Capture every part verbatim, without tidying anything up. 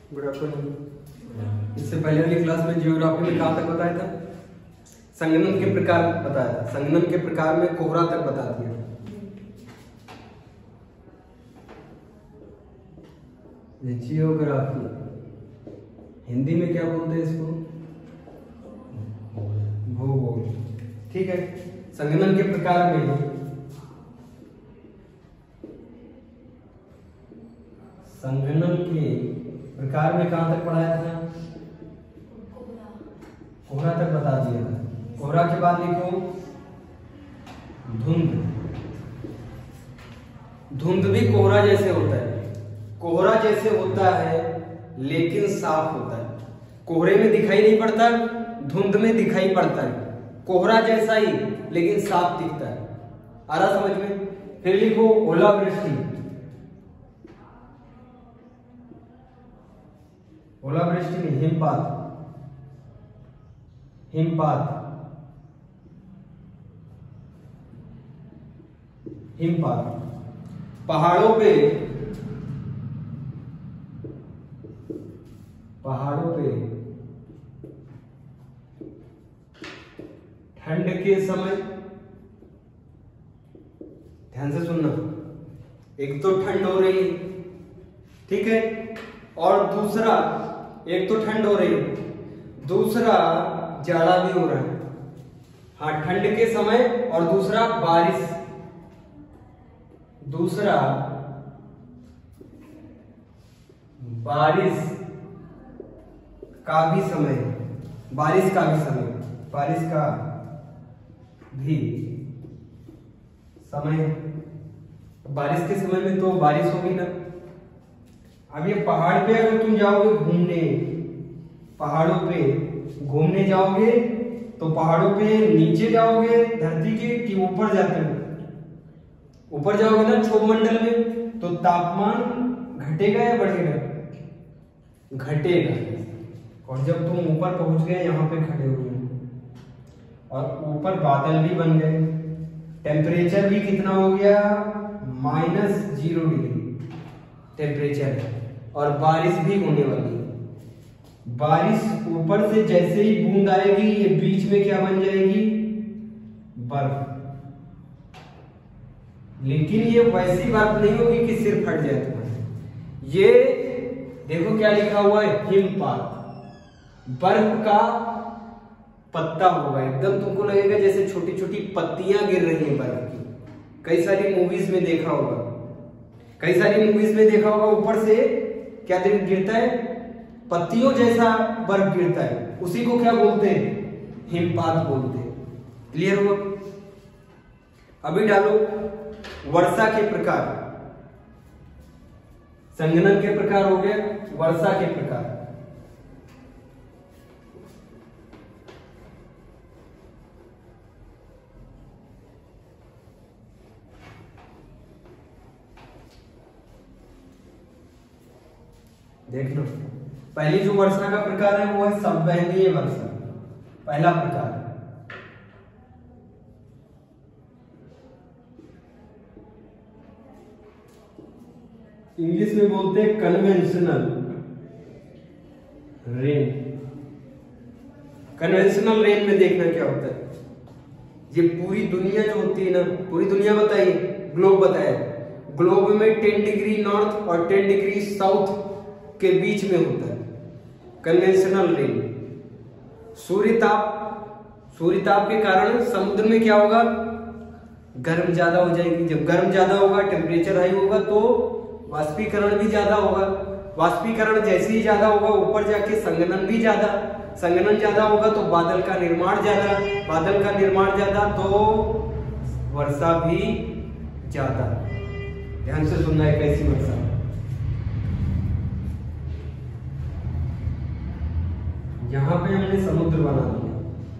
Good afternoon. इससे पहले वाली क्लास में जियोग्राफी में कहाँ तक बताया था? संगणन के प्रकार बताया था। संगणन के प्रकार में कोहरा तक बता दिया था। जियोग्राफी हिंदी में क्या बोलते हैं इसको? भूगोल। ठीक है। संगणन के प्रकार में संगणन के प्रकार में कहां तक पढ़ाया था? कोहरा तक बता दिया था। कोहरा के बाद लिखो धुंध। धुंध भी कोहरा जैसे होता है। कोहरा जैसे होता है लेकिन साफ होता है। कोहरे में दिखाई नहीं पड़ता, धुंध में दिखाई पड़ता है। कोहरा जैसा ही लेकिन साफ दिखता है। आ रहा समझ में? फिर लिखो ओलावृष्टि। ओलावृष्टि में हिमपात। हिमपात हिमपात पहाड़ों पे पहाड़ों पे ठंड के समय, ध्यान से सुनना, एक तो ठंड हो रही है, ठीक है, और दूसरा एक तो ठंड हो रही है, दूसरा जाड़ा भी हो रहा है। हाँ, ठंड के समय, और दूसरा बारिश, दूसरा बारिश का भी समय, बारिश का भी समय, बारिश का भी समय। बारिश के समय में तो बारिश होगी ना। अब ये पहाड़ पे अगर तुम जाओगे घूमने, पहाड़ों पे घूमने जाओगे तो पहाड़ों पे नीचे जाओगे धरती के कि ऊपर जाते हो? ऊपर जाओगे ना क्षोभमंडल में, तो तापमान घटेगा या बढ़ेगा? घटेगा। और जब तुम ऊपर पहुंच गए, यहाँ पे खड़े हुए और ऊपर बादल भी बन गए, टेम्परेचर भी कितना हो गया? माइनस जीरो डिग्री टेम्परेचर है, और बारिश भी होने वाली है। बारिश ऊपर से जैसे ही बूंद आएगी, ये बीच में क्या बन जाएगी? बर्फ। लेकिन ये वैसी बात नहीं होगी कि सिर फट जाए तुम्हारे। ये देखो क्या लिखा हुआ है, हिमपात। बर्फ का पत्ता होगा, एकदम तुमको लगेगा जैसे छोटी छोटी पत्तियां गिर रही हैं बर्फ की। कई सारी मूवीज में देखा होगा, कई सारी मूवीज में देखा होगा, ऊपर से क्या गिरता है? पत्तियों जैसा बर्फ गिरता है। उसी को क्या बोलते हैं? हिमपात बोलते हैं। क्लियर हुआ? अभी डालो वर्षा के प्रकार। संगणन के प्रकार हो गया, वर्षा के प्रकार। देख लो, पहली जो वर्षा का प्रकार है वो है संवहनीय वर्षा, पहला प्रकार। इंग्लिश में बोलते हैं कन्वेंशनल रेन। कन्वेंशनल रेन में देखना क्या होता है, ये पूरी दुनिया जो होती है ना, पूरी दुनिया बताइए, ग्लोब बताया, ग्लोब में टेन डिग्री नॉर्थ और टेन डिग्री साउथ के बीच में होता है कन्वेंशनल रेन। सूर्य ताप, सूर्य ताप के कारण समुद्र में क्या होगा? गर्म ज्यादा हो जाएगी। जब गर्म ज्यादा होगा, टेम्परेचर हाई होगा, तो वाष्पीकरण भी ज्यादा होगा। वाष्पीकरण जैसे ही ज्यादा होगा, ऊपर जाके संघनन भी ज्यादा, संघनन ज्यादा होगा तो बादल का निर्माण ज्यादा, बादल का निर्माण ज्यादा तो वर्षा भी ज्यादा। ध्यान से सुनना है कैसी वर्षा। यहां पे हमने समुद्र बना दिया,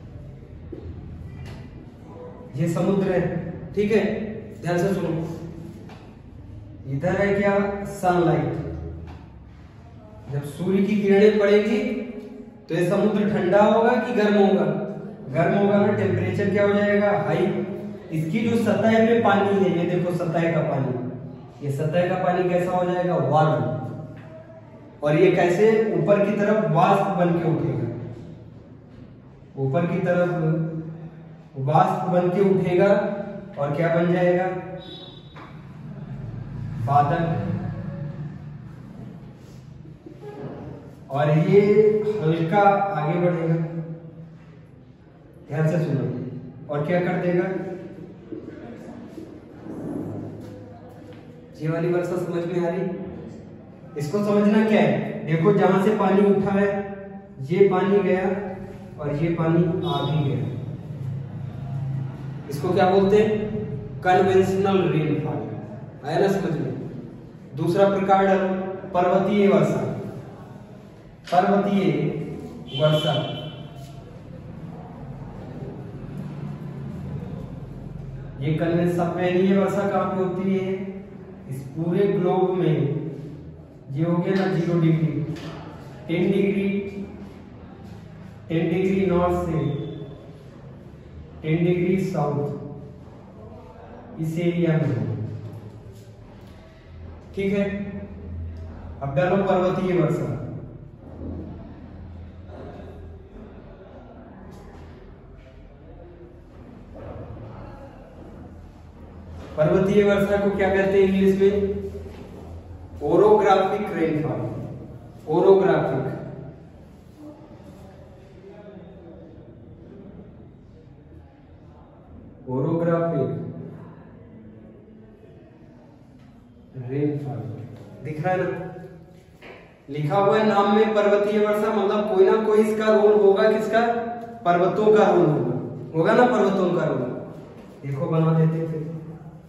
ये समुद्र है, ठीक है, ध्यान से सुनो। इधर है क्या? सनलाइट। जब सूर्य की किरणें पड़ेगी तो ये समुद्र ठंडा होगा कि गर्म होगा? गर्म होगा ना, टेम्परेचर क्या हो जाएगा? हाई। इसकी जो सतह पे पानी है, ये देखो सतह का पानी, ये सतह का पानी कैसा हो जाएगा? वार्म। और ये कैसे ऊपर की तरफ वाष्प बन के उठेगा, ऊपर की तरफ वाष्प बन के उठेगा और क्या बन जाएगा, बादल। और ये हल्का आगे बढ़ेगा, ध्यान से सुनो, और क्या कर देगा, ये वाली वर्षा समझ में आ रही? इसको समझना क्या है, देखो जहां से पानी उठा है ये पानी गया और ये पानी आ भी गया, इसको क्या बोलते हैं, कन्वेंशनल रेनफॉल। आया ना समझ में? दूसरा प्रकार पर्वतीय वर्षा। पर्वतीय वर्षा ये कन्वेंशनल वर्षा कहां पे होती है, इस पूरे ग्लोब में। ये हो गया ना zero degree, ten degree ten degree north से टेन डिग्री साउथ, इस एरिया में, ठीक है। अब डालो पर्वतीय वर्षा। पर्वतीय वर्षा को क्या कहते हैं इंग्लिश में, orographic rainfall. Orographic orographic rainfall दिख रहा है ना, लिखा हुआ है नाम में पर्वतीय वर्षा, मतलब कोई ना कोई इसका रोल होगा, किसका, पर्वतों का रोल होगा, होगा ना पर्वतों का रोल। देखो बना देते हैं, फिर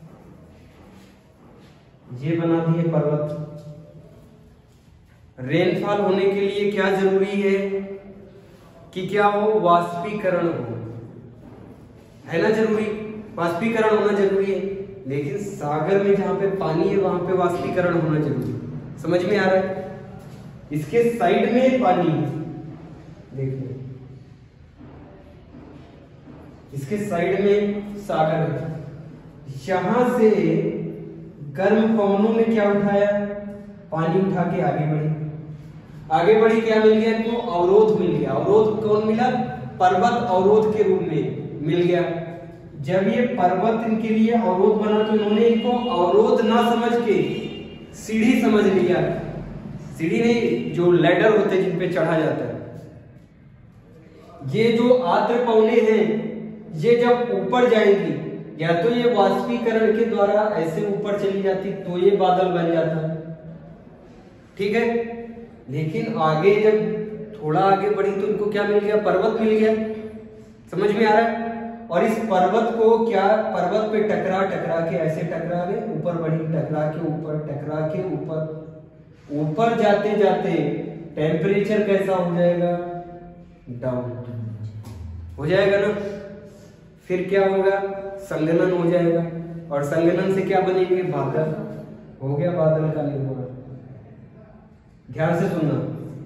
ये बना दिए पर्वत। रेनफॉल होने के लिए क्या जरूरी है कि क्या हो, वाष्पीकरण हो, है ना जरूरी, वाष्पीकरण होना जरूरी है। लेकिन सागर में जहां पे पानी है वहां पे वाष्पीकरण होना जरूरी है, समझ में आ रहा है? इसके साइड में पानी है, देखो इसके साइड में सागर है, यहां से गर्म पवनों ने क्या उठाया, पानी उठा के आगे बढ़ी, आगे बढ़ी, क्या मिल गया इनको, अवरोध मिल गया। अवरोध कौन मिला, पर्वत अवरोध के रूप में मिल गया। जब ये पर्वत इनके लिए अवरोध बना तो इन्होंने इनको अवरोध ना समझ के सीढ़ी समझ लिया। सीढ़ी नहीं, जो लैडर होते हैं जिन पे चढ़ा जाता है। ये जो आर्द्र पवने हैं ये जब ऊपर जाएंगी, या तो ये वाष्पीकरण के द्वारा ऐसे ऊपर चली जाती तो ये बादल बन जाता, ठीक है। लेकिन आगे जब थोड़ा आगे बढ़ी तो इनको क्या मिल गया, पर्वत मिल गया, समझ में आ रहा है। और इस पर्वत को क्या, पर्वत पे टकरा टकरा के ऐसे टकरा गए, ऊपर बढ़ी, टकरा के ऊपर, टकरा के ऊपर, ऊपर जाते जाते टेम्परेचर कैसा हो जाएगा, डाउन हो जाएगा ना। फिर क्या होगा, संघनन हो जाएगा, और संघनन से क्या बनेंगे, बादल। हो गया बादल का निर्माण। ध्यान से सुनना,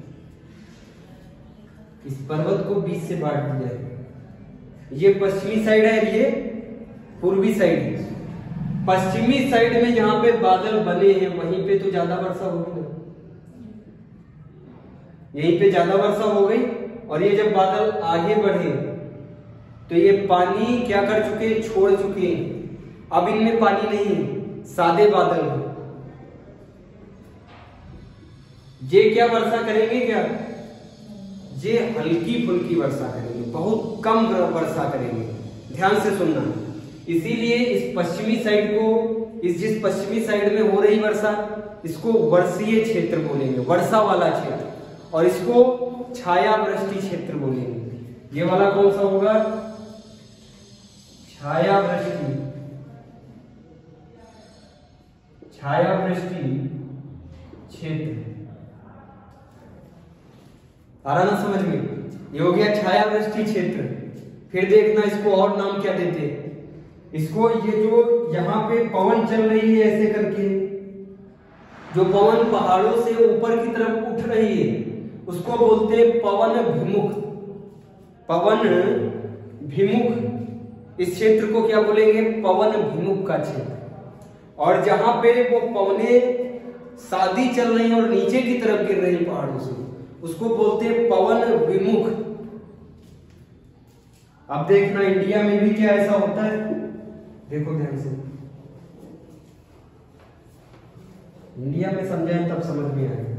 इस पर्वत को बीच से बांट दिया है, ये पश्चिमी साइड है, ये पूर्वी साइड है। पश्चिमी साइड में जहां पे बादल बने हैं वहीं पे तो ज्यादा वर्षा होगी ना, यहीं पे ज्यादा वर्षा हो गई। और ये जब बादल आगे बढ़े तो ये पानी क्या कर चुके, छोड़ चुके, अब इनमें पानी नहीं, सादे बादल है। ये क्या वर्षा करेंगे, क्या ये हल्की फुल्की वर्षा करेंगे, बहुत कम वर्षा करेंगे। ध्यान से सुनना, इसीलिए इस पश्चिमी साइड को, इस जिस पश्चिमी साइड में हो रही वर्षा, इसको वर्षीय क्षेत्र बोलेंगे, वर्षा वाला क्षेत्र, और इसको छाया वृष्टि क्षेत्र बोलेंगे। ये वाला कौन सा होगा, छाया वृष्टि, छाया वृष्टि क्षेत्र। आ रहा ना समझ में, ये हो गया छाया वृष्टि क्षेत्र। फिर देखना इसको और नाम क्या देते हैं, इसको ये जो यहाँ पे पवन चल रही है ऐसे करके, जो पवन पहाड़ों से ऊपर की तरफ उठ रही है उसको बोलते हैं पवन भिमुख। पवन भिमुख, इस क्षेत्र को क्या बोलेंगे, पवन भिमुख का क्षेत्र। और जहां पे वो पवने शादी चल रही और नीचे की तरफ गिर रही पहाड़ों से, उसको बोलते हैं पवन विमुख। अब देखना इंडिया में भी क्या ऐसा होता है, देखो ध्यान से, इंडिया में समझाएं तब समझ में आएगा।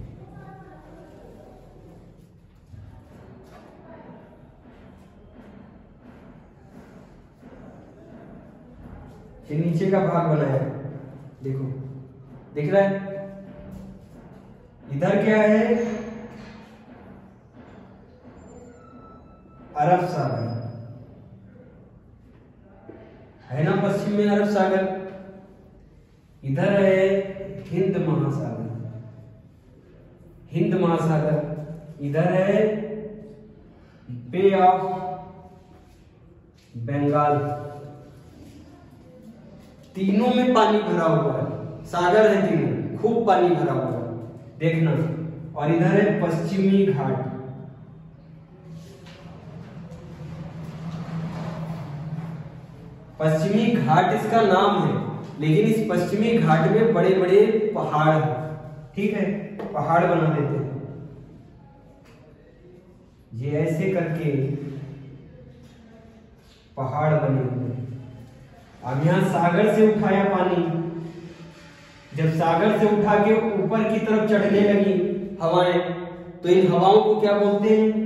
ये नीचे का भाग बनाया है, देखो दिख रहा है, इधर क्या है, अरब सागर है ना, पश्चिम में अरब सागर, इधर है हिंद महासागर, हिंद महासागर, इधर है बे ऑफ बंगाल। तीनों में पानी भरा हुआ है, सागर है तीनों, खूब पानी भरा हुआ है, देखना। और इधर है पश्चिमी घाट, पश्चिमी घाट इसका नाम है, लेकिन इस पश्चिमी घाट में बड़े बड़े पहाड़ हैं, ठीक है, पहाड़ बना देते हैं। ये ऐसे करके पहाड़ बने हुए हैं। अब यहां सागर से उठाया पानी, जब सागर से उठा के ऊपर की तरफ चढ़ने लगी हवाएं, तो इन हवाओं को क्या बोलते हैं,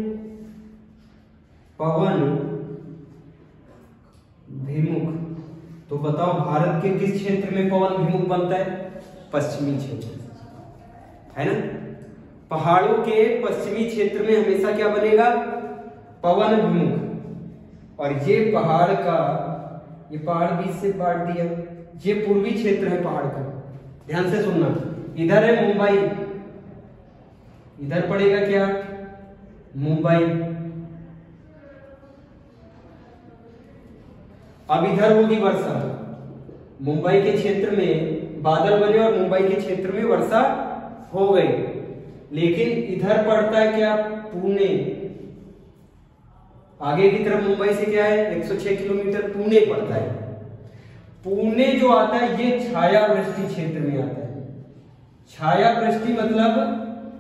पवन विमुख। तो बताओ भारत के किस क्षेत्र में पवन विमुख बनता है, पश्चिमी क्षेत्र, है ना। पहाड़ों के पश्चिमी क्षेत्र में हमेशा क्या बनेगा, पवन विमुख। और ये पहाड़ का, ये पहाड़ बीच से काट दिया, ये पूर्वी क्षेत्र है पहाड़ का, ध्यान से सुनना। इधर है मुंबई, इधर पड़ेगा क्या, मुंबई। अब इधर होगी वर्षा, मुंबई के क्षेत्र में बादल बने और मुंबई के क्षेत्र में वर्षा हो गई। लेकिन इधर पड़ता है क्या, पुणे, आगे की तरफ मुंबई से क्या है, एक सौ छह किलोमीटर पुणे पड़ता है। पुणे जो आता है ये छाया वृष्टि क्षेत्र में आता है। छाया वृष्टि मतलब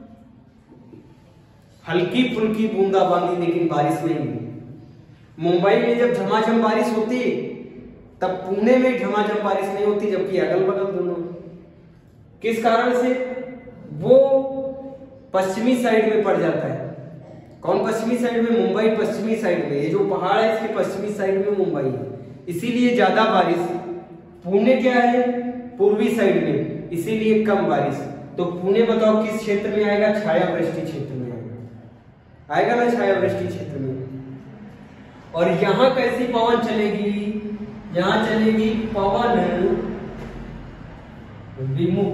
हल्की फुल्की बूंदाबांदी, लेकिन बारिश नहीं। मुंबई में जब झमाझम बारिश होती तब पुणे में झमाझम बारिश नहीं होती, जबकि अगल बगल दोनों। किस कारण से, वो पश्चिमी साइड में पड़ जाता है। कौन पश्चिमी साइड में, मुंबई पश्चिमी साइड में, ये जो पहाड़ है इसके पश्चिमी साइड में मुंबई है, इसीलिए ज्यादा बारिश। पुणे क्या है, पूर्वी साइड में, इसीलिए कम बारिश। तो पुणे बताओ किस क्षेत्र में आएगा, छाया वृष्टि क्षेत्र में आएगा, आएगा ना छाया वृष्टि क्षेत्र में। और यहां कैसी पवन चलेगी, यहां चलेगी पवन विमुख।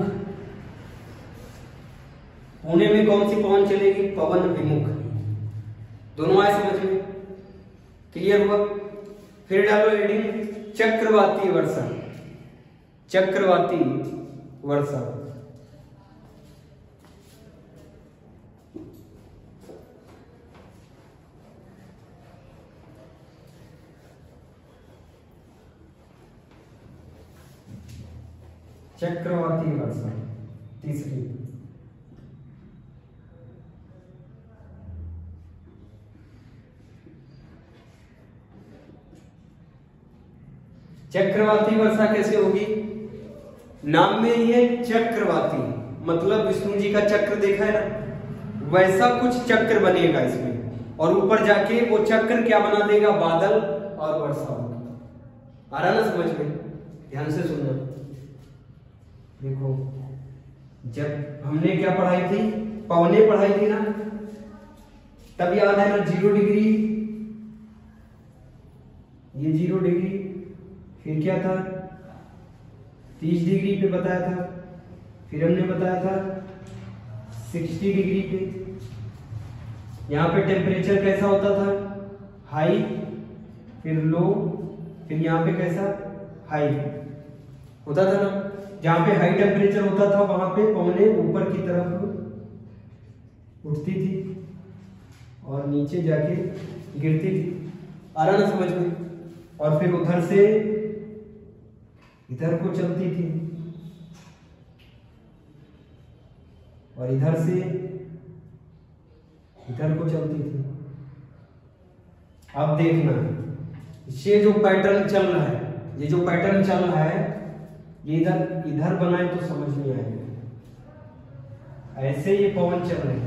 पुणे में कौन सी पवन चलेगी, पवन विमुख। दोनों आए समझ में, क्लियर हुआ। फिर डालो हेडिंग, चक्रवाती वर्षा, चक्रवाती वर्षा। चक्रवाती वर्षा तीसरी। चक्रवाती वर्षा कैसे होगी, नाम में ही है चक्रवाती, मतलब विष्णु जी का चक्र देखा है ना, वैसा कुछ चक्र बनेगा इसमें, और ऊपर जाके वो चक्र क्या बना देगा, बादल और वर्षा होगी। आ रहा ना समझ में, ध्यान से सुनना। देखो जब हमने क्या पढ़ाई थी, पवने पढ़ाई थी ना, तब याद है ना, जीरो डिग्री, ये जीरो डिग्री, फिर क्या था, तीस डिग्री पे बताया था, फिर हमने बताया था साठ डिग्री पे। यहाँ पे टेम्परेचर कैसा होता था, हाई, फिर लो, फिर यहाँ पे कैसा, हाई होता था ना। जहां पे हाई टेम्परेचर होता था वहां पे पवने ऊपर की तरफ उठती थी और नीचे जाके गिरती थी। आ रहा ना समझ में। और फिर उधर से इधर को चलती थी और इधर से इधर को चलती थी। अब देखना, ये जो पैटर्न चल रहा है, ये जो पैटर्न चल रहा है, ये इधर इधर बनाए तो समझ नहीं आएगा। ऐसे ये पवन चल रही है,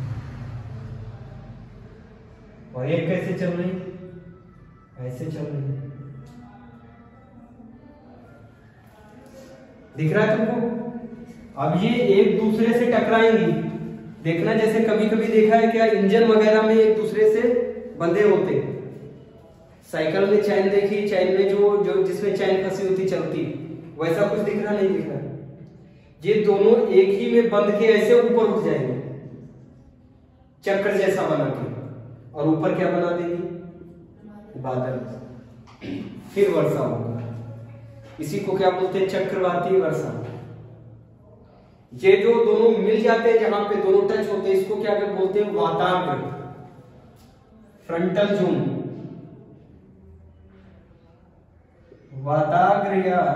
और एक कैसे चल रही, ऐसे चल रही है। दिख रहा है तुमको? अब ये एक दूसरे से टकराएंगी। देखना, जैसे कभी कभी देखा है क्या, इंजन वगैरह में एक दूसरे से बंधे होते। साइकिल में चैन देखी, चैन में जो जो जिसमें चैन फंसी होती चलती, वैसा कुछ दिख रहा नहीं दिख रहा। ये दोनों एक ही में बंध के ऐसे ऊपर उठ जाएंगे, चक्र जैसा बना के, और ऊपर क्या बना देगी, बादल। फिर वर्षा होगा। इसी को क्या बोलते हैं, चक्रवाती वर्षा। ये जो दोनों मिल जाते हैं, जहां पे दोनों टच होते हैं, इसको क्या बोलते हैं, वाताग्र, फ्रंटल जोन, वाताग्र या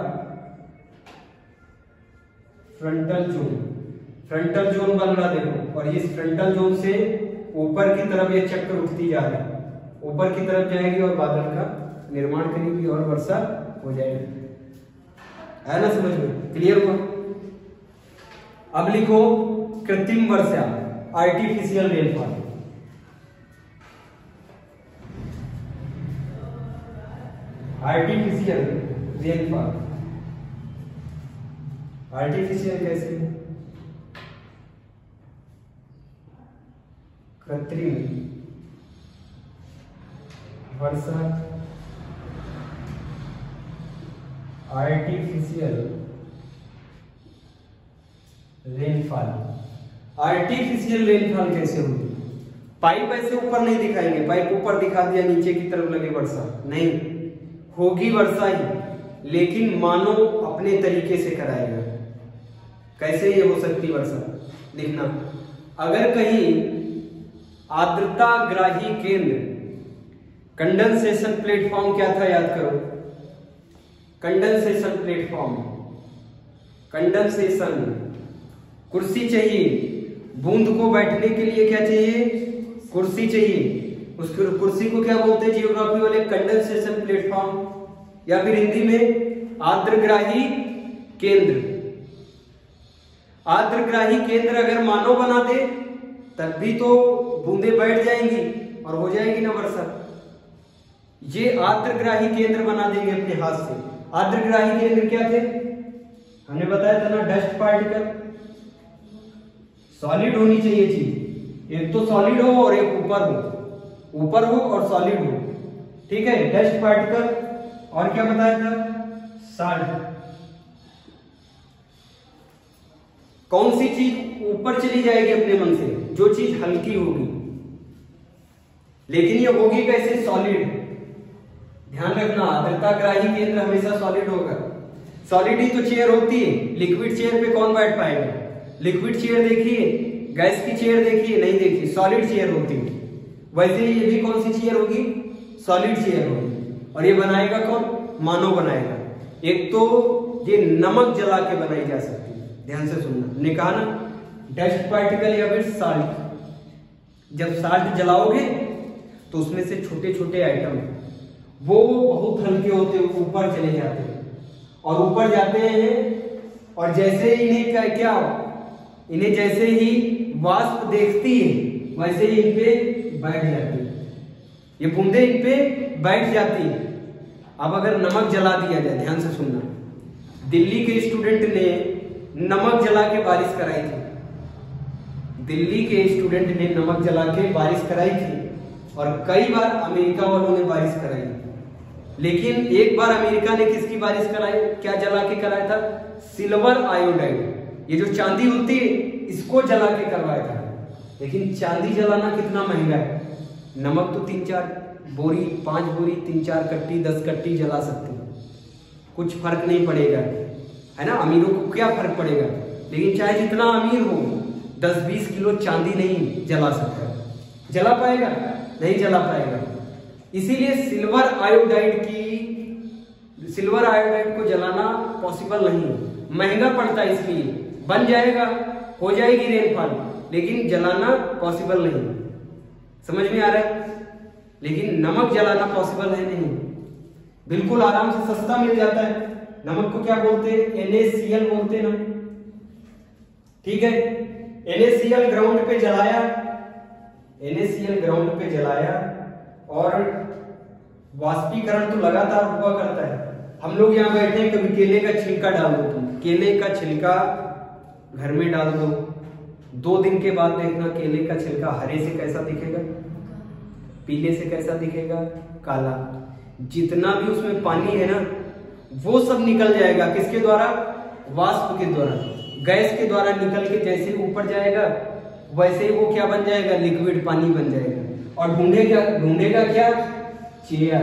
फ्रंटल जोन। फ्रंटल जोन बन रहा देखो, और इस फ्रंटल जोन से ऊपर की तरफ ये चक्र उठती जा रही है, ऊपर की तरफ जाएगी और बादल का निर्माण करेगी और वर्षा हो जाएगी। है ना समझ में? क्लियर हुआ? अब लिखो कृत्रिम वर्षा, artificial rainfall. Artificial rainfall, artificial कैसे? कृत्रिम वर्षा, आर्टिफिशियल रेनफॉल। आर्टिफिशियल रेनफॉल कैसे होती? पाइप ऐसे ऊपर नहीं दिखाएंगे, पाइप ऊपर दिखा दिया नीचे की तरफ लगे वर्षा, नहीं होगी वर्षा ही, लेकिन मानव अपने तरीके से कराएगा। कैसे ये हो सकती वर्षा? लिखना, अगर कहीं आर्द्रता ग्राही केंद्र, कंडेंसेशन प्लेटफॉर्म क्या था याद करो, कंडेंसेशन प्लेटफॉर्म, कंडेंसेशन, कुर्सी चाहिए, बूंद को बैठने के लिए क्या चाहिए, कुर्सी चाहिए। उस कुर्सी को क्या बोलते हैं जियोग्राफी वाले, कंडेंसेशन प्लेटफॉर्म, या फिर हिंदी में आर्द्रग्राही केंद्र। आर्द्रग्राही केंद्र अगर मानव बना दे तब भी तो बूंदे बैठ जाएंगी और हो जाएगी ना वर्षा। ये आर्द्रग्राही केंद्र बना देंगे अपने हाथ से। आर्द्रग्राही केंद्र क्या थे, हमने बताया था ना, डस्ट पार्टिकल। सॉलिड होनी चाहिए चीज, एक तो सॉलिड हो और एक ऊपर हो, ऊपर हो और सॉलिड हो, ठीक है, डस्ट पार्टिकल। और क्या बताया था, साल्ट। कौन सी चीज ऊपर चली जाएगी अपने मन से, जो चीज हल्की होगी, लेकिन ये होगी कैसे, सॉलिड। ध्यान रखना, आर्द्रताग्राही केंद्र हमेशा सॉलिड होगा। सॉलिड ही तो चेयर होती है, लिक्विड चेयर पे कौन बैठ पाएगा? लिक्विड चेयर देखिए, गैस की चेयर देखिए, नहीं देखिए, सॉलिड चेयर होती है। वैसे ये भी कौन सी चेयर होगी, सॉलिड चेयर होगी। और ये बनाएगा कौन, मानव बनाएगा। एक तो ये नमक जला के बनाई जा सकती है, ध्यान से सुनना, हमने कहा ना, डस्ट पार्टिकल या फिर साल्ट। जब साल्ट जलाओगे तो उसमें से छोटे छोटे आइटम वो बहुत हल्के होते, ऊपर चले जाते हैं, और ऊपर जाते हैं, और जैसे ही इन्हें क्या क्या इन्हें जैसे ही वाष्प देखती है, वैसे ही इन पे बैठ जाती है, ये बूंदे इन पे बैठ जाती है। अब अगर नमक जला दिया जाए, ध्यान से सुनना, दिल्ली के स्टूडेंट ने नमक जला के बारिश कराई थी, दिल्ली के स्टूडेंट ने नमक जला के बारिश कराई थी, और कई बार अमेरिका वालों ने बारिश कराई। लेकिन एक बार अमेरिका ने किसकी बारिश कराई, क्या जला के कराया था, सिल्वर आयोडाइड, ये जो चांदी होती है इसको जला के करवाया था। लेकिन चांदी जलाना कितना महंगा है, नमक तो तीन चार बोरी, पांच बोरी, तीन चार कट्टी, दस कट्टी जला सकते हैं, कुछ फर्क नहीं पड़ेगा, है ना। अमीरों को क्या फर्क पड़ेगा, लेकिन चाहे जितना अमीर हो, दस बीस किलो चांदी नहीं जला सकता, जला पाएगा, नहीं जला पाएगा। इसीलिए सिल्वर आयोडाइड की सिल्वर आयोडाइड को जलाना पॉसिबल नहीं, महंगा पड़ता है, इसलिए बन जाएगा, हो जाएगी रेनफॉल, लेकिन जलाना पॉसिबल नहीं। समझ में आ रहा है? लेकिन नमक जलाना पॉसिबल है नहीं, बिल्कुल आराम से सस्ता मिल जाता है। नमक को क्या बोलते हैं? एन ए सी एल बोलते हैं ना, ठीक है। N A C L ground पे जलाया, N A C L ground पे जलाया और वाष्पीकरण तो लगातार हुआ करता है। हम लोग यहाँ बैठे हैं, कभी केले का छिलका डाल दो, तुम केले का छिलका घर में डाल दो, दो दिन के बाद देखना केले का छिलका हरे से कैसा दिखेगा, पीले से कैसा दिखेगा, काला। जितना भी उसमें पानी है ना वो सब निकल जाएगा, किसके द्वारा? वाष्प के द्वारा, गैस के द्वारा निकल के जैसे ऊपर जाएगा वैसे ही वो क्या बन जाएगा? लिक्विड पानी बन जाएगा। और ढूंढेगा ढूंढेगा क्या? चेयर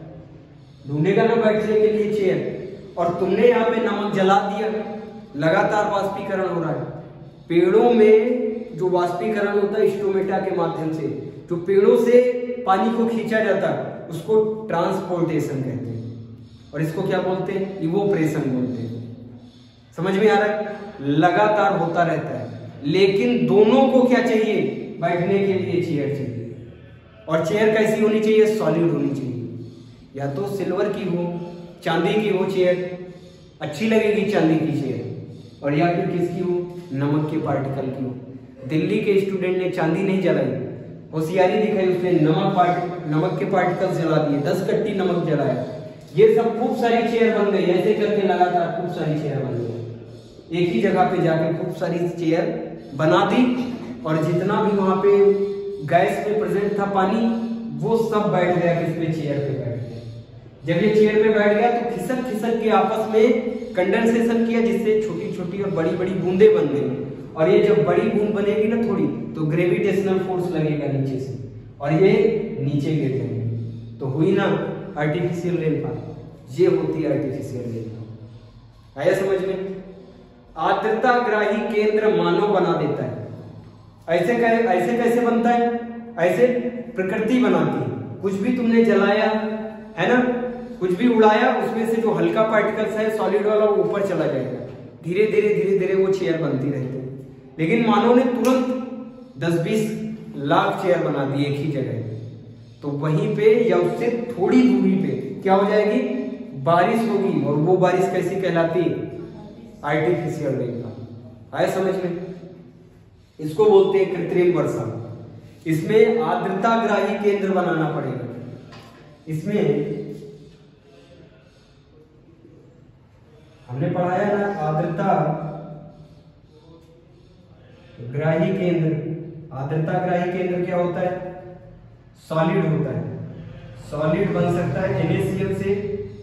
ढूंढेगा ना बैठने के लिए चेयर। और तुमने यहाँ पे नमक जला दिया, लगातार वाष्पीकरण हो रहा है। पेड़ों में जो वाष्पीकरण होता है स्टोमेटा के माध्यम से, जो पेड़ों से पानी को खींचा जाता है उसको ट्रांसपोर्टेशन कहते हैं, और इसको क्या बोलते हैं? इवोपरेशन बोलते हैं। समझ में आ रहा है? लगातार होता रहता है, लेकिन दोनों को क्या चाहिए? बैठने के लिए चेयर चाहिए। और चेयर कैसी होनी चाहिए? सॉलिड होनी चाहिए, या तो सिल्वर की हो, चांदी की हो चेयर, अच्छी लगेगी चांदी की चेयर, और या फिर किसकी हो? नमक के पार्टिकल की हो। दिल्ली के स्टूडेंट ने चांदी नहीं जलाई, होशियारी दिखाई, उसने नमक पार्ट नमक के पार्टिकल जला दिए, दस कट्टी नमक जलाया। ये सब खूब सारी चेयर बन गई, ऐसे करके लगातार खूब सारी चेयर बन गई। एक ही जगह पे जाके खूब सारी चेयर बना दी, और जितना भी वहां पे गैस में प्रेजेंट था पानी, वो सब बैठ गया किसमें? चेयर पे बैठ गया। जब ये चेयर पे बैठ गया तो खिसक खिसक के आपस में कंडेंसेशन किया, जिससे छोटी छोटी और बड़ी बड़ी बूंदें बन गई। और ये जब बड़ी बूंद बनेगी ना थोड़ी, तो ग्रेविटेशनल फोर्स लगेगा नीचे से, और ये नीचे गिर जाएंगे, तो हुई ना आर्टिफिशियल रेनफॉल। ये होती है आर्टिफिशियल रेनफॉल। आया समझ में? आर्द्रता ग्राही केंद्र मानव बना देता है। ऐसे कैसे ऐसे कैसे बनता है? ऐसे प्रकृति बनाती है। कुछ भी तुमने जलाया है ना, कुछ भी उड़ाया, उसमें से जो हल्का पार्टिकल्स है सॉलिड वाला वो ऊपर चला जाएगा, धीरे धीरे धीरे धीरे वो चेयर बनती रहती है। लेकिन मानव ने तुरंत दस बीस लाख चेयर बना दी एक ही जगह, तो वहीं पे या उससे थोड़ी दूरी पे क्या हो जाएगी? बारिश होगी, और वो बारिश कैसी कहलाती है? Artificial rainfall. आया समझ में? इसको बोलते हैं कृत्रिम वर्षा। इसमें आर्द्रता ग्राही केंद्र बनाना पड़ेगा। इसमें हमने पढ़ाया ना आर्द्रता ग्राही केंद्र। आर्द्रता ग्राही केंद्र क्या होता है? सॉलिड होता है। सॉलिड बन सकता है एन ए सी एल से,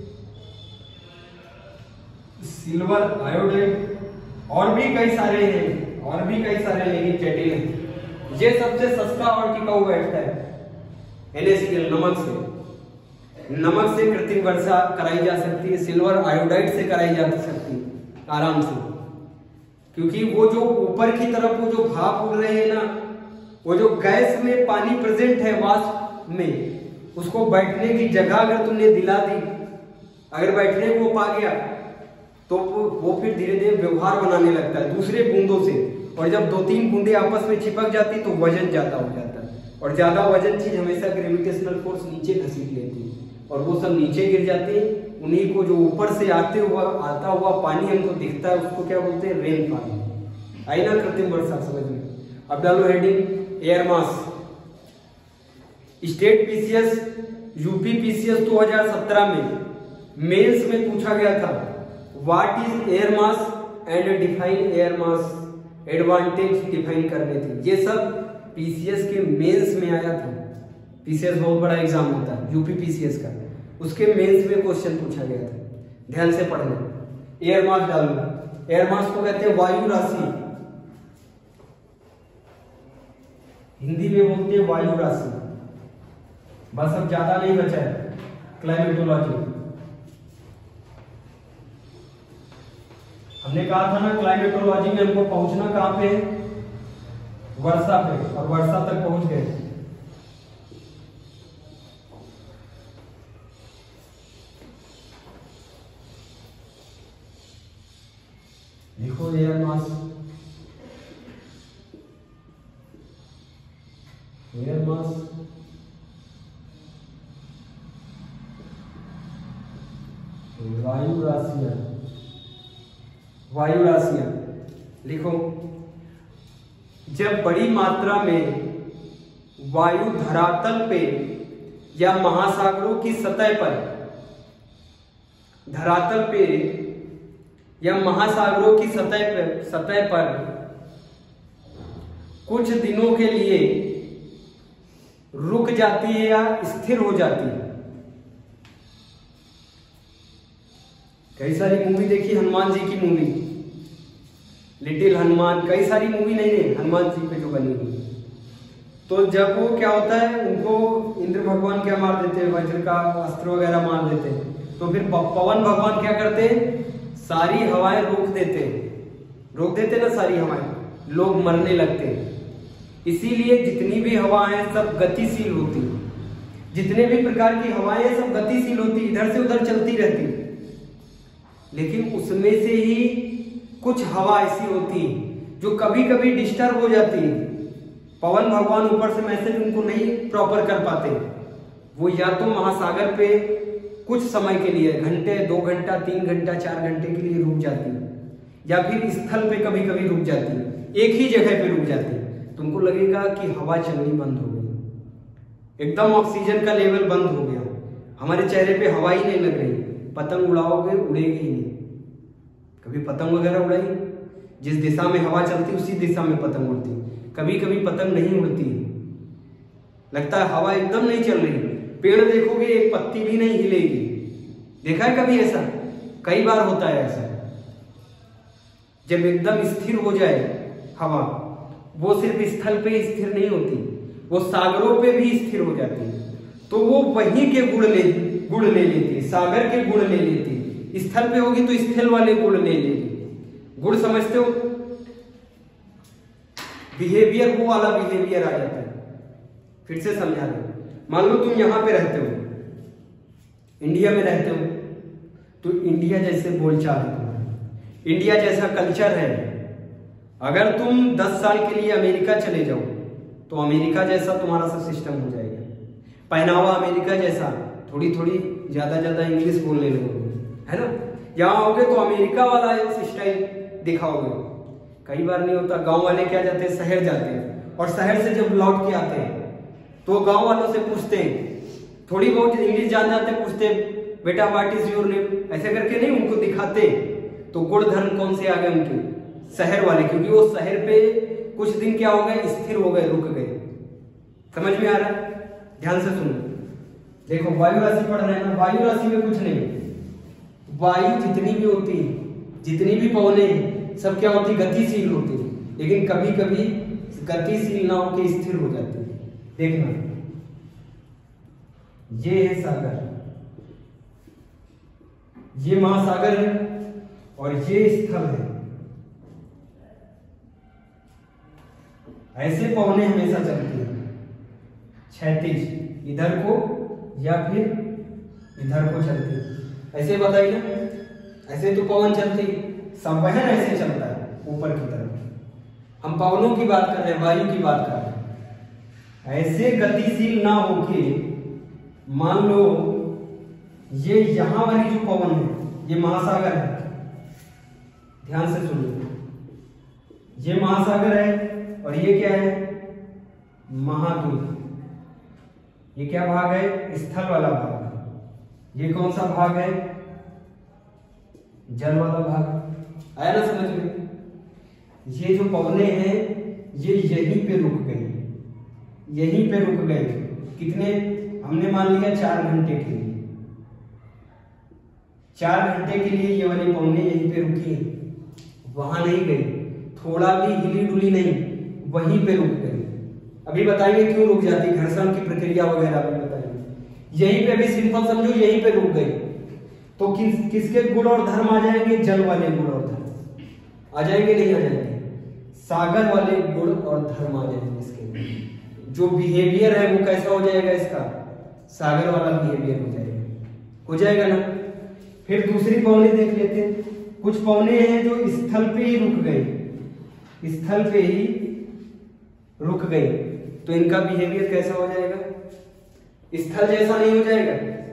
सिल्वर आयोडाइड, और भी कई सारे हैं, और भी कई सारे, लेकिन जटिल है। ये सबसे सस्ता और टिकाऊ बैठता है एन ए सी एल, नमक से। नमक से कृत्रिम वर्षा कराई जा सकती है, सिल्वर आयोडाइड से कराई जा सकती है आराम से, क्योंकि वो जो ऊपर की तरफ वो जो भाप उड़ रहे हैं ना, वो जो गैस में पानी प्रेजेंट है वाष्प में, उसको बैठने की जगह अगर तुमने दिला दी, अगर बैठने को पा गया, तो वो, वो फिर धीरे धीरे व्यवहार बनाने लगता है दूसरे बूंदों से, और जब दो तीन बूंदे आपस में चिपक जाती तो वजन ज्यादा हो जाता है, और ज्यादा वजन चीज हमेशा ग्रेविटेशनल फोर्स नीचे घसीट लेती है, और वो सब नीचे गिर जाते हैं। उन्हीं को जो ऊपर से आते हुआ आता हुआ पानी हमको दिखता है उसको क्या बोलते हैं? रेनफॉल। आई ना कृत्रिम वर्षा समझ में? अब डालो heading air mass. State PCS UP PCS दो हज़ार सत्रह में मेंस में पूछा गया था, what is air mass and define air mass, advantage define करने थे। ये सब पीसीएस के मेंस में आया था। पीसीएस बहुत बड़ा एग्जाम होता है यूपी पीसीएस का, उसके मेंस में क्वेश्चन पूछा गया था, ध्यान से पढ़ना। एयर मास डालो। एयर मास को कहते हैं वायु राशि, हिंदी में बोलते हैं वायु राशि। बस अब ज्यादा नहीं बचा है। क्लाइमेटोलॉजी हमने कहा था ना, क्लाइमेटोलॉजी में हमको पहुंचना कहां पे? वर्षा पे, और वर्षा तक पहुंच गए। लिखो एयर मास। एयर मास, वायु राशियां, वायु राशियां लिखो। जब बड़ी मात्रा में वायु धरातल पे या महासागरों की सतह पर, धरातल पे या महासागरों की सतह पर सतह पर कुछ दिनों के लिए रुक जाती है या स्थिर हो जाती है। कई सारी मूवी देखी, हनुमान जी की मूवी लिटिल हनुमान, कई सारी मूवी नहीं है हनुमान जी पे जो बनी हुई। तो जब वो क्या होता है, उनको इंद्र भगवान क्या मार देते हैं, वज्र का अस्त्र वगैरह मार देते हैं, तो फिर पवन भगवान क्या करते हैं, सारी हवाएं रोक देते हैं, रोक देते ना सारी हवाएं, लोग मरने लगते हैं। इसीलिए जितनी भी हवाएं सब गतिशील होती हैं, जितने भी प्रकार की हवाएं सब गतिशील होती, इधर से उधर चलती रहती, लेकिन उसमें से ही कुछ हवा ऐसी होती है जो कभी कभी डिस्टर्ब हो जाती है। पवन भगवान ऊपर से मैसेज उनको नहीं प्रॉपर कर पाते, वो या तो महासागर पे कुछ समय के लिए, घंटे, दो घंटा, तीन घंटा, चार घंटे के लिए रुक जाती है, या फिर स्थल पे कभी कभी रुक जाती है, एक ही जगह पे रुक जाती है। तुमको लगेगा कि हवा चलनी बंद हो गई, एकदम ऑक्सीजन का लेवल बंद हो गया, हमारे चेहरे पे हवा ही नहीं लग रही। पतंग उड़ाओगे उड़ेगी ही नहीं। कभी पतंग वगैरह उड़ाई, जिस दिशा में हवा चलती उसी दिशा में पतंग उड़ती। कभी कभी पतंग नहीं उड़ती, लगता है हवा एकदम नहीं चल रही, पेड़ देखोगे एक पत्ती भी नहीं हिलेगी। देखा है कभी ऐसा? कई बार होता है ऐसा। जब एकदम स्थिर हो जाए हवा, वो सिर्फ स्थल पे स्थिर नहीं होती, वो सागरों पे भी स्थिर हो जाती है, तो वो वहीं के गुण ले गुण ले लेती है, सागर के गुण ले लेती है। स्थल पे होगी तो स्थल वाले गुण ले लेगी। गुण समझते हो? बिहेवियर, वो वाला बिहेवियर आ जाता है। फिर से समझा दो। मान लो तुम यहां पे रहते हो, इंडिया में रहते हो, तो इंडिया जैसे बोलचाल है तुम्हारा, इंडिया जैसा कल्चर है। अगर तुम दस साल के लिए अमेरिका चले जाओ तो अमेरिका जैसा तुम्हारा सब सिस्टम हो जाएगा। पहनावा अमेरिका जैसा, थोड़ी थोड़ी ज्यादा ज्यादा इंग्लिश बोलने लगोगे, है ना। यहाँ आओगे तो अमेरिका वाला स्टाइल दिखाओगे। कई बार नहीं होता, गांव वाले क्या जाते हैं, शहर जाते हैं, और शहर से जब लौट के आते हैं तो गांव वालों से पूछते हैं, थोड़ी बहुत इंग्लिश जान जाते हैं, पूछते हैं बेटा व्हाट इज योर नेम, ऐसे करके नहीं उनको दिखाते। तो गुण धर्म कौन से आ गए उनके, शहर वाले, क्योंकि वो शहर पे कुछ दिन क्या हो गए, स्थिर हो गए, रुक गए। समझ में आ रहा है? ध्यान से सुनो। देखो वायु राशि पढ़ रहे हैं ना, वायु राशि में कुछ नहीं, वायु जितनी भी होती है, जितनी भी पवने सब क्या होती, गतिशील होती है, लेकिन कभी कभी गतिशील ना होकर स्थिर हो जाती है। देखना, ये है सागर, ये महासागर है, और ये स्थल है। ऐसे पवने हमेशा चलती है क्षैतिज, इधर को या फिर इधर को चलती है। ऐसे बताइए ना, ऐसे तो पवन चलती, संवहन ऐसे चलता है ऊपर की तरफ। हम पवनों की बात कर रहे हैं, वायु की बात कर रहे हैं। ऐसे गतिशील ना होके, मान लो ये यहां वाली जो पवन है, ये महासागर है, ध्यान से सुनिए, ये महासागर है, और ये क्या है, महाद्वीप। ये क्या भाग है, स्थल वाला भाग। ये कौन सा भाग है, जल वाला भाग। आया ना समझ में? ये जो पवने हैं ये यहीं पे रुक गई, यहीं पे रुक गए। कितने, हमने मान लिया चार घंटे के लिए, चार घंटे के लिए ये वाली पवने यहीं पे रुकी, वहां नहीं गई, थोड़ा भी हिली डुली नहीं, वहीं पे रुक गई। अभी बताएंगे क्यों रुक जाती, घर्षण की प्रक्रिया वगैरह भी बताएंगे। यहीं पे भी सिंपल समझो, यहीं पे रुक गई तो किस किसके गुण और धर्म आ जाएंगे, जल वाले गुण और धर्म आ जाएंगे, नहीं आ जाएंगे, सागर वाले गुण और धर्म आ जाएंगे। इसके जो बिहेवियर है वो कैसा हो जाएगा, इसका सागर वाला बिहेवियर हो जाएगा, हो जाएगा ना। फिर दूसरी पवने देख लेते हैं। कुछ पवने हैं जो स्थल पे ही रुक गए, स्थल पे ही रुक गए, तो इनका बिहेवियर कैसा हो जाएगा? स्थल जैसा नहीं हो जाएगा।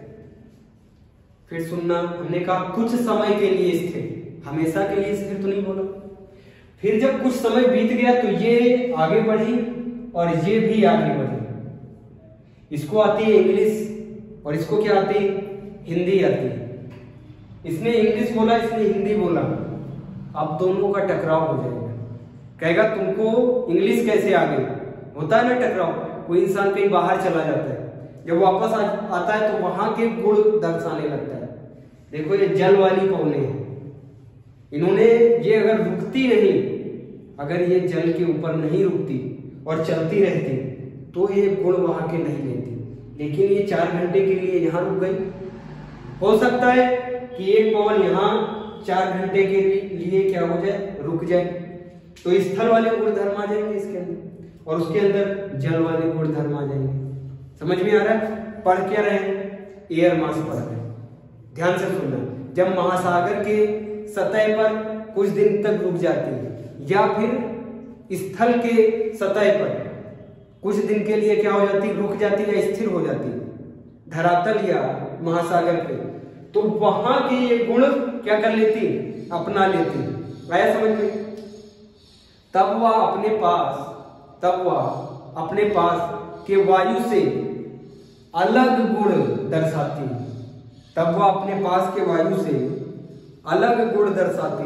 फिर सुनना, हमने कहा कुछ समय के लिए स्थिर, हमेशा के लिए स्थिर तो नहीं बोला। फिर जब कुछ समय बीत गया तो ये आगे बढ़ी और ये भी आगे बढ़ी। इसको आती है इंग्लिश और इसको क्या आती है? हिंदी आती है। इसने इंग्लिश बोला, इसने हिंदी बोला, अब दोनों का टकराव हो जाएगा। कहेगा तुमको इंग्लिश कैसे आ गई? होता है ना टकराव, कोई इंसान कहीं बाहर चला जाता है, जब वापस आ, आता है तो वहां के गुण दर्शाने लगता है। देखो ये जल वाली पौने हैं, इन्होंने ये अगर रुकती नहीं, अगर ये जल के ऊपर नहीं रुकती और चलती रहती तो ये गुण वहां के नहीं लेती, लेकिन ये चार घंटे के लिए यहाँ रुक गई। हो सकता है कि एक पवन यहाँ चार घंटे के लिए क्या हो जाए? रुक जाए, तो स्थल वाले गुण धर्म आ जाएंगे इसके अंदर और उसके अंदर जल वाले गुण धर्म आ जाएंगे। समझ में आ रहा है? पढ़ क्या रहे हैं? एयर मास पढ़ रहे हैं। ध्यान से सुनना, जब महासागर के सतह पर कुछ दिन तक रुक जाती है या फिर स्थल के सतह पर कुछ दिन के लिए क्या हो जाती? रुक जाती है, स्थिर हो जाती है धरातल या महासागर पे, तो वहां के ये गुण क्या कर लेती? अपना लेती। आया समझ में? तब वह अपने पास तब वह अपने पास के वायु से अलग गुण दर्शाती तब वह अपने पास के वायु से अलग गुण दर्शाती।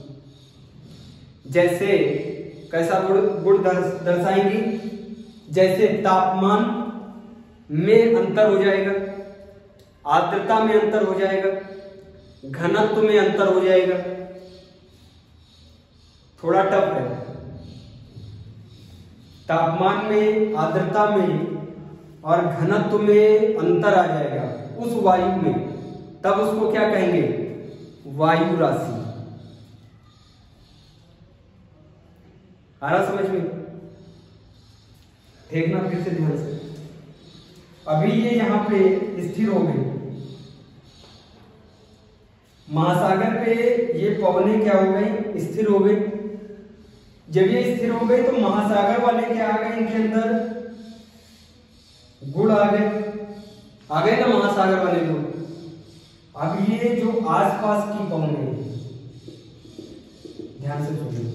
जैसे कैसा गुण गुण दर्शाएंगी? जैसे तापमान में अंतर हो जाएगा, आर्द्रता में अंतर हो जाएगा, घनत्व में अंतर हो जाएगा। थोड़ा टफ है। तापमान में, आर्द्रता में और घनत्व में अंतर आ जाएगा उस वायु में, तब उसको क्या कहेंगे? वायु राशि। आ रहा समझ में? देखना फिर से ध्यान से। अभी ये यहां पे स्थिर हो गई, महासागर पे ये पवने क्या हो गई? स्थिर हो गई। जब ये स्थिर हो गई तो महासागर वाले क्या आ गए? इनके अंदर गुण आ गए आ गए ना महासागर वाले गुण। अब ये जो आसपास की पवने, ध्यान से सुनिए,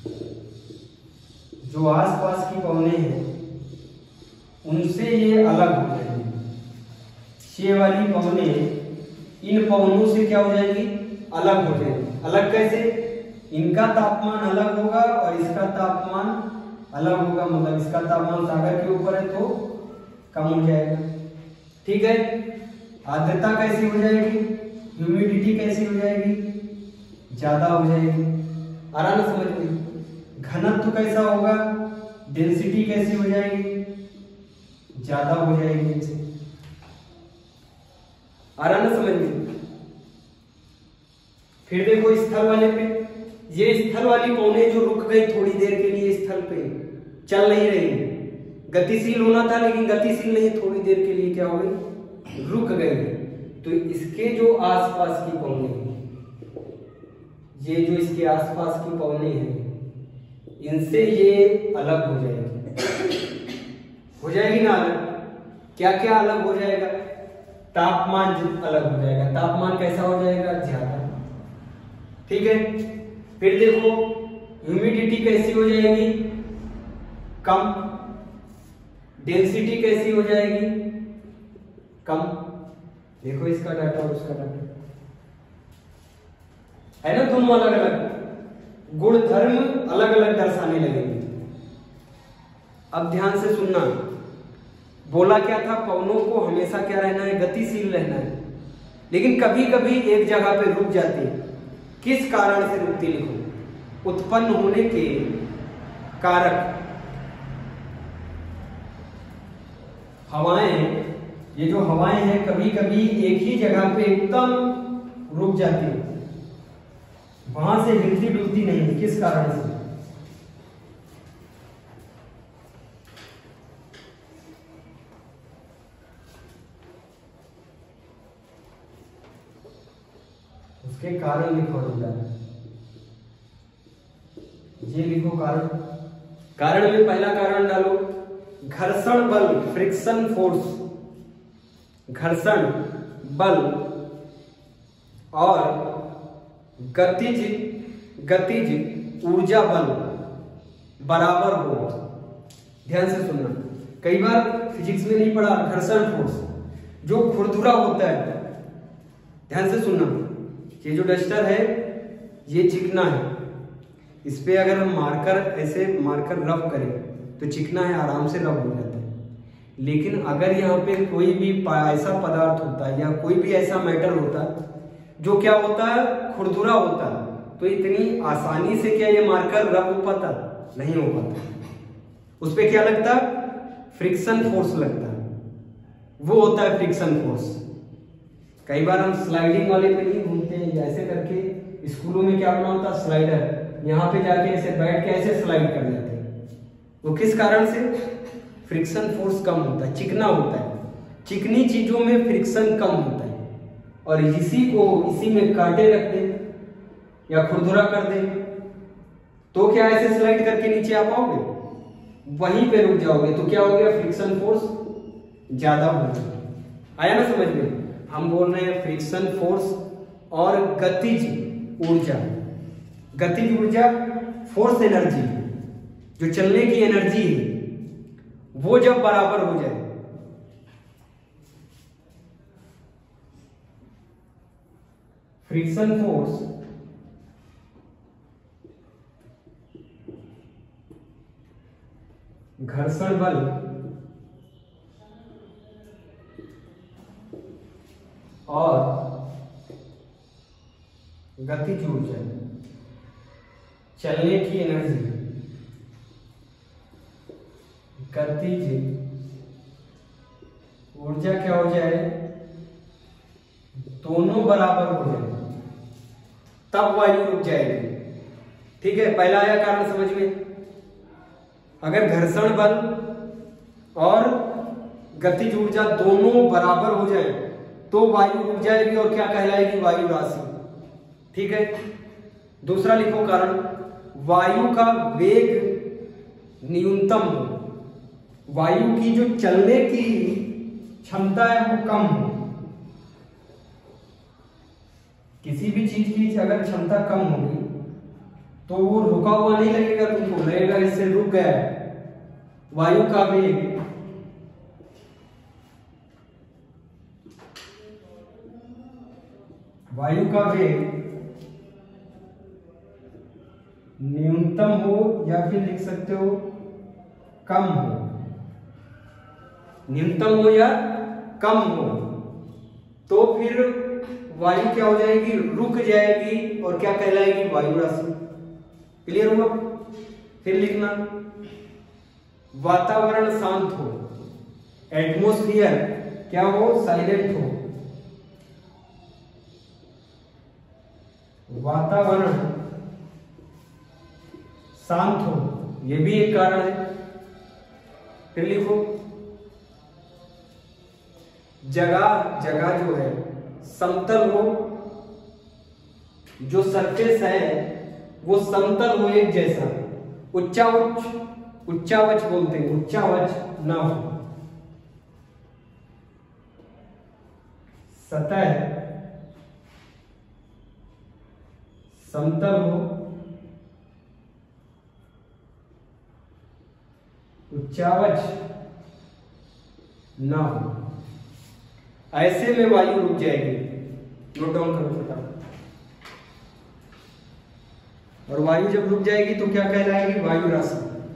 जो आसपास की पवने हैं उनसे ये अलग हो जाएंगी। ये वाली पवने इन पवनों से क्या हो जाएगी? अलग हो जाएगी। अलग कैसे? इनका तापमान अलग होगा और इसका तापमान अलग होगा, मतलब इसका तापमान सागर के ऊपर है तो कम हो जाएगा। ठीक है। आर्द्रता कैसी हो जाएगी? ह्यूमिडिटी कैसी हो जाएगी? ज्यादा हो जाएगी। आ रहा ना समझ में? घनत्व कैसा होगा? डेंसिटी कैसी हो जाएगी? ज्यादा हो जाएगी इनसे। आ रहा ना समझ में? फिर देखो स्थल वाले पे, ये स्थल वाली पौने जो रुक गई थोड़ी देर के लिए स्थल पे, चल नहीं रही, गतिशील होना था लेकिन गतिशील नहीं, थोड़ी देर के लिए क्या हो गई? रुक गई। तो इसके जो आसपास की पौने, ये जो इसके आसपास की पौने हैं, इनसे ये अलग हो जाएगी। हो जाएगी ना अलग? क्या क्या अलग हो जाएगा? तापमान अलग हो जाएगा। तापमान कैसा हो जाएगा? ज्यादा। ठीक है। फिर देखो ह्यूमिडिटी कैसी हो जाएगी? कम। डेंसिटी कैसी हो जाएगी? कम। देखो इसका डाटा और उसका डाटा है ना, दोनों अलग अलग गुण धर्म अलग अलग दर्शाने लगेंगे। अब ध्यान से सुनना, बोला क्या था? पवनों को हमेशा क्या रहना है? गतिशील रहना है, लेकिन कभी कभी एक जगह पे रुक जाती है। किस कारण से रुकती? लिखो उत्पन्न होने के कारक। हवाएं, ये जो हवाएं हैं कभी कभी एक ही जगह पे एकदम रुक जाती है, वहां से हिलती डुलती नहीं। किस कारण से? उसके कारण लिखो है। ये लिखो कारण। कारण में पहला कारण डालो घर्षण बल फ्रिक्शन फोर्स, घर्षण बल और गतिज गतिज ऊर्जा बल बराबर हो। ध्यान से सुनना, कई बार फिजिक्स में नहीं पढ़ा घर्षण फोर्स जो खुरदुरा होता है। ध्यान से सुनना, ये जो डस्टर है ये चिकना है, इस पे अगर हम मार्कर ऐसे मार्कर रब करें तो चिकना है, आराम से रब हो जाता है। लेकिन अगर यहाँ पे कोई भी ऐसा पदार्थ होता है या कोई भी ऐसा मेटल होता है जो क्या होता है, खुरदुरा होता है, तो इतनी आसानी से क्या ये मार्कर रब हो पाता नहीं हो पाता। उस पे क्या लगता है, फ्रिक्शन फोर्स लगता है, वो होता है फ्रिक्शन फोर्स। कई बार हम स्लाइडिंग वाले पे नहीं घूमते हैं, ऐसे करके स्कूलों में क्या बना होता है, स्लाइडर, यहाँ पे जाके ऐसे बैठ के ऐसे स्लाइड कर जाते हैं। वो किस कारण से, फ्रिक्शन फोर्स कम होता है, चिकना होता है। चिकनी चीजों में फ्रिक्शन कम होता है, और इसी को इसी में कांटे रख दे या खुरदुरा कर दे तो क्या ऐसे स्लाइड करके नीचे आ पाओगे, वहीं पे रुक जाओगे। तो क्या हो गया, फ्रिक्शन फोर्स ज्यादा हो गया। आया ना समझ में? हम बोल रहे हैं फ्रिक्शन फोर्स और गतिज ऊर्जा। गतिज ऊर्जा फोर्स एनर्जी, जो चलने की एनर्जी है, वो जब बराबर हो जाए, फ्रिक्शन फोर्स घर्षण बल और गतिज ऊर्जा, चलने की एनर्जी, गतिज ऊर्जा क्या हो जाए, दोनों बराबर हो जाए, तब वायु रुक जाएगी। ठीक है, पहला आया कारण समझ में। अगर घर्षण बल और गतिज ऊर्जा दोनों बराबर हो जाए तो वायु रुक जाएगी और क्या कहलाएगी, वायु राशि। ठीक है, दूसरा लिखो कारण, वायु का वेग न्यूनतम हो, वायु की जो चलने की क्षमता है वो कम हो। किसी भी चीज की अगर क्षमता कम होगी तो वो रुका हुआ नहीं लगेगा तुमको, लगेगा इससे रुक गया है। वायु का वेग वायु का वेग न्यूनतम हो या फिर लिख सकते हो कम हो, न्यूनतम हो या कम हो, तो फिर वायु क्या हो जाएगी, रुक जाएगी और क्या कहलाएगी, वायु राशि। क्लियर हुआ? फिर लिखना, वातावरण शांत हो, एटमॉस्फेयर क्या हो, साइलेंट हो, वातावरण शांत हो, ये भी एक कारण है। फिर लिखो, जगह जगह जो है समतल हो, जो सरफेस है वो समतल हो, एक जैसा, उच्चावच उच्चावच बोलते हैं, उच्चावच ना हो, सतह समतल हो, उच्चावच ना हो, ऐसे में वायु रुक जाएगी। नोट डाउन करो फटाफट। और वायु जब रुक जाएगी तो क्या कहलाएगी, वायु राशि।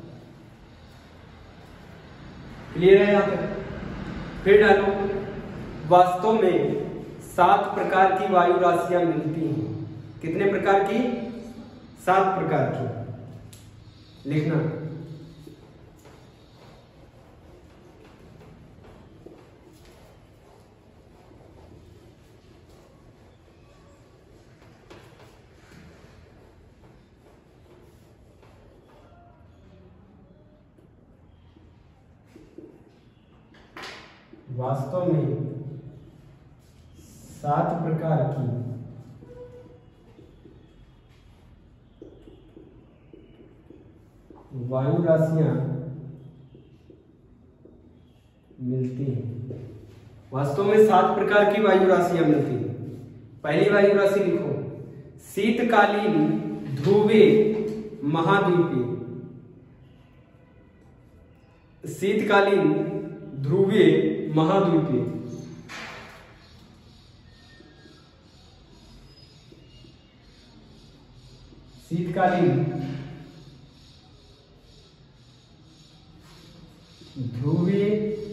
क्लियर है यहां तक? फिर डालो, वास्तव में सात प्रकार की वायु राशियां मिलती हैं। कितने प्रकार की? सात प्रकार की। लिखना, वास्तव में सात प्रकार की वायु राशियां मिलती हैं। वास्तव में सात प्रकार की वायु राशियां मिलती हैं। पहली वायु राशि लिखो, शीतकालीन ध्रुवीय महाद्वीपीय। शीतकालीन ध्रुवीय महाद्वीपीय। शीतकालीन ध्रुवीय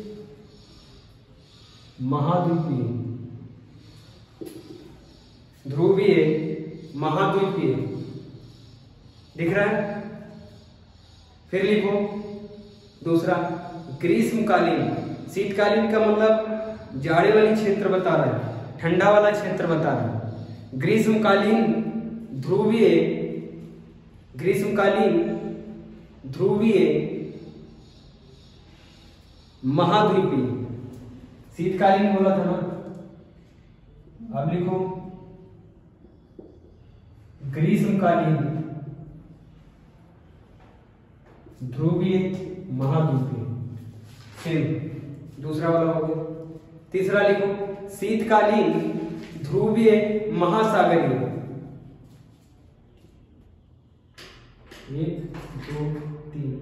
महाद्वीपीय। ध्रुवीय महाद्वीपीय दिख रहा है। फिर लिखो दूसरा, ग्रीष्मकालीन। शीतकालीन का मतलब जाड़े वाली क्षेत्र बता रहा है, ठंडा वाला क्षेत्र बता रहा है। ग्रीष्मकालीन ध्रुवीय ग्रीष्मकालीन ध्रुवीय महाद्वीपीय। शीतकालीन बोला था ना, अब लिखो ग्रीष्मकालीन ध्रुवीय महाद्वीपीय। फिर दूसरा वाला हो गया। तीसरा लिखो शीतकालीन ध्रुवीय महासागरीय। एक दो तीन।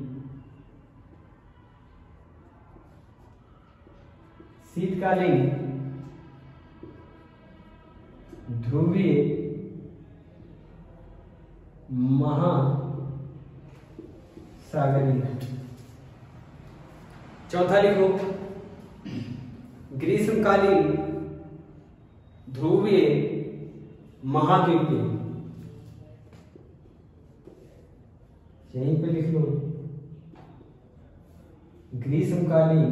शीतकालीन ध्रुवीय महासागरीय। चौथा लिखो ग्रीष्मकालीन ध्रुवीय महाद्वीपीय। यहीं पे लिख लो ग्रीष्मकालीन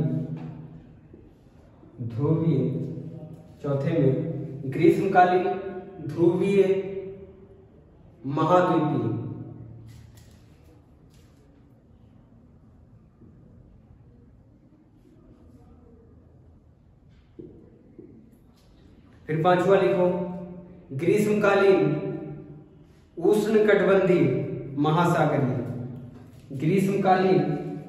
ध्रुवीय। चौथे में ग्रीष्मकालीन ध्रुवीय महाद्वीपीय। फिर पांचवा लिखो ग्रीष्मकालीन उष्णकटिबंधीय महासागरीय। ग्रीष्मकालीन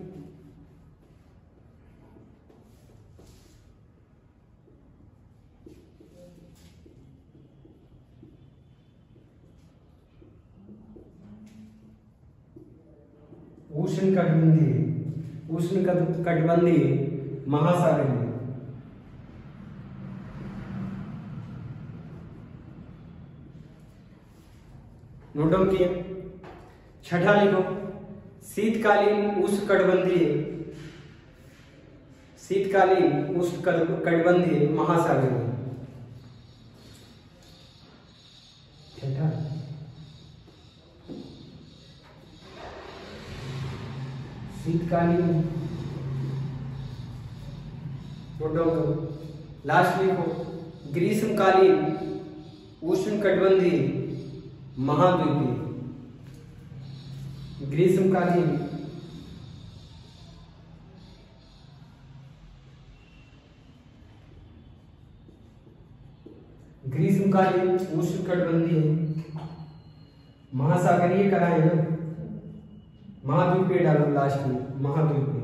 उष्णकटिबंधीय उष्णकटिबंधीय महासागरीय। नोट डाउन किया। छठा लिखो शीतकालीन उष्णकटिबंधीय शीतकालीन उष्णकटिबंधीय महासागरीय। छठा शीतकालीन। नोट डाउन करो। लास्ट लिखो ग्रीष्मकालीन उष्णकटिबंधीय महाद्वीपीय। ग्रीष्मकालीन ग्रीष्मकालीन उष्णकटिबंधीय महासागरीय कराए ना, महाद्वीपीय डालो लास्ट में, महाद्वीपीय।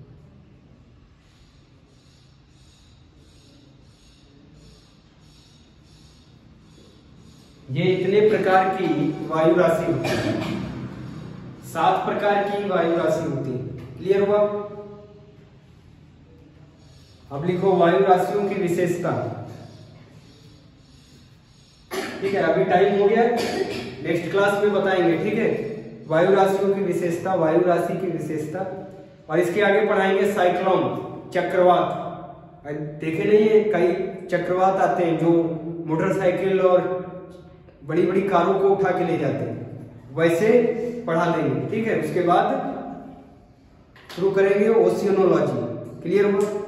ये इतने प्रकार की वायु राशि होती है। सात प्रकार की वायु राशि होती है। क्लियर हुआ? अब लिखो वायु राशियों की विशेषता। ठीक है, अभी टाइम हो गया, नेक्स्ट क्लास में बताएंगे। ठीक है, वायु राशियों की विशेषता, वायु राशि की विशेषता, और इसके आगे पढ़ाएंगे साइक्लोन, चक्रवात। देखे नहीं है, कई चक्रवात आते हैं जो मोटरसाइकिल और बड़ी बड़ी कारों को उठा के ले जाते हैं, वैसे पढ़ा लेंगे। ठीक है, उसके बाद शुरू करेंगे ओशियनोलॉजी। क्लियर हुआ?